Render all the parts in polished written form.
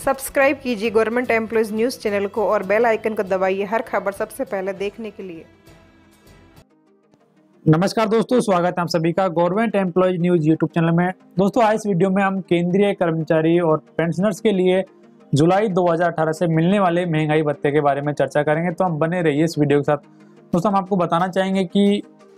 Subscribe कीजिए government employees news channel को और बेल आइकन को दबाइए हर खबर सबसे पहले देखने के लिए। नमस्कार दोस्तों, स्वागत है आप सभी का government employees news YouTube channel में। दोस्तों आज इस वीडियो में हम केंद्रीय कर्मचारी और पेंशनर्स के लिए जुलाई 2018 से मिलने वाले महंगाई भत्ते के बारे में चर्चा करेंगे, तो हम बने रहिए इस वीडियो के साथ। दोस्तों हम आपको बताना चाहेंगे कि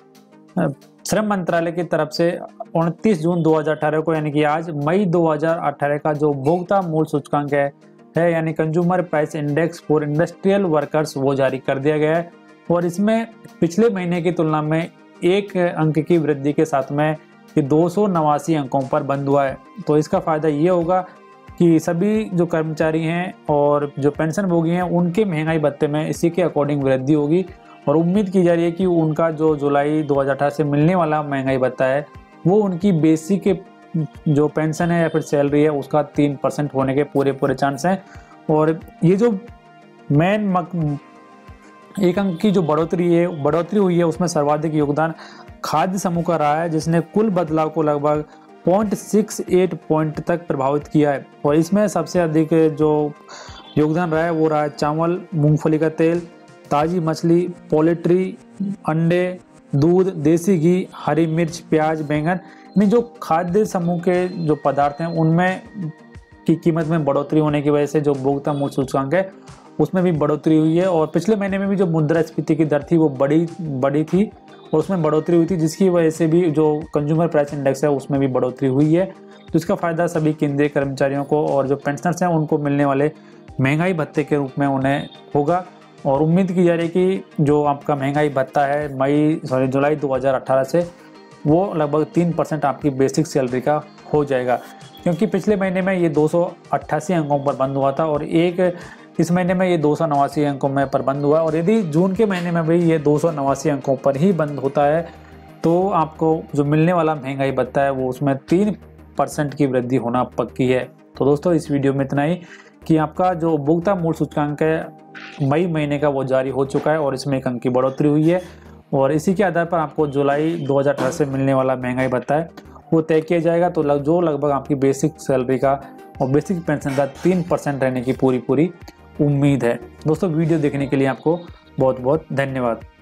श्रम मंत्रालय की तरफ से 29 जून 2018 को यानी कि आज मई 2018 का जो उपभोक्ता मूल्य सूचकांक है यानी consumer price index for industrial workers वो जारी कर दिया गया है। और इसमें पिछले महीने की तुलना में एक अंक की वृद्धि के साथ में ये 289 अंकों पर बंद हुआ है। तो इसका फायदा ये होगा कि सभी जो कर्मचारी हैं और जो पेंशन भोगी हैं उनके महंगाई भत्ते में इसी के अकॉर्डिंग वृद्धि होगी। और उम्मीद की जा रही है कि उनका जो जुलाई 2018 से मिलने वाला महंगाई भत्ता है वो उनकी बेसिक जो पेंशन है या फिर सैलरी है उसका 3% होने के पूरे चांस हैं। और ये जो मेन एक अंक की जो बढ़ोतरी हुई है उसमें सर्वाधिक योगदान खाद्य समूह का रहा है, जिसने कुल बदलाव को लगभग 0.68 पॉइंट तक प्रभावित किया है। और इसमें सबसे अधिक जो योगदान रहा है वो रहा है चावल, मूंगफली का तेल, ताजी मछली, पोल्ट्री, अंडे, दूध, देसी घी, हरी मिर्च, प्याज, बैंगन। यानी जो खाद्य समूह के जो पदार्थ हैं उनमें की कीमत में बढ़ोतरी होने की वजह से जो उपभोक्ता मूल्य सूचकांक है उसमें भी बढ़ोतरी हुई है। और पिछले महीने में भी जो मुद्रास्फीति की दर थी वो बड़ी थी और उसमें बढ़ोतरी हुई थी, जिसकी वजह से भी जो कंज्यूमर प्राइस इंडेक्स है उसमें भी बढ़ोतरी हुई है। तो इसका फायदा सभी केंद्रीय कर्मचारियों को और जो पेंशनर्स हैं उनको मिलने वाले महंगाई भत्ते के रूप में उन्हें होगा। और उम्मीद की जा रही है कि जो आपका महंगाई भत्ता है जुलाई 2018 से वो लगभग 3% आपकी बेसिक सैलरी का हो जाएगा, क्योंकि पिछले महीने में ये 288 अंकों पर बंद हुआ था और इस महीने में ये 289 अंकों में पर बंद हुआ। और यदि जून के महीने में भी ये 289 अंकों पर ही बंद होता है तो आपको जो मिलने वाला महंगाई भत्ता है वो उसमें 3% की वृद्धि होना पक्की है। तो दोस्तों इस वीडियो में इतना ही कि आपका जो उपभोक्ता मूल्य सूचकांक है मई महीने का वो जारी हो चुका है और इसमें एक अंक की बढ़ोतरी हुई है। और इसी के आधार पर आपको जुलाई 2018 से मिलने वाला महंगाई भत्ता है वो तय किया जाएगा। तो जो लगभग आपकी बेसिक सैलरी का और बेसिक पेंशन का 3% रहने की पूरी उम्मीद है। दोस्तों वीडियो देखने के लिए आपको बहुत बहुत धन्यवाद।